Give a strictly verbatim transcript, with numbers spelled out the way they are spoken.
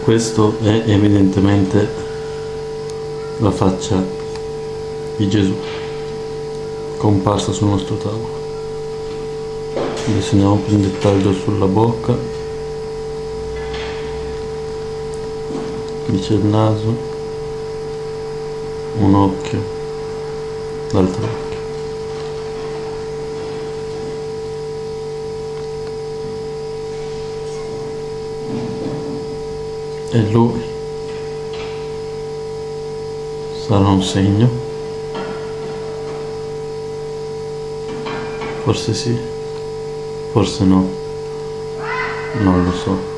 Questo è evidentemente la faccia di Gesù comparsa sul nostro tavolo. Disegniamo più in dettaglio sulla bocca, qui c'è il naso, un occhio, l'altro occhio. E lui sarà un segno? Forse sì, forse no, non lo so.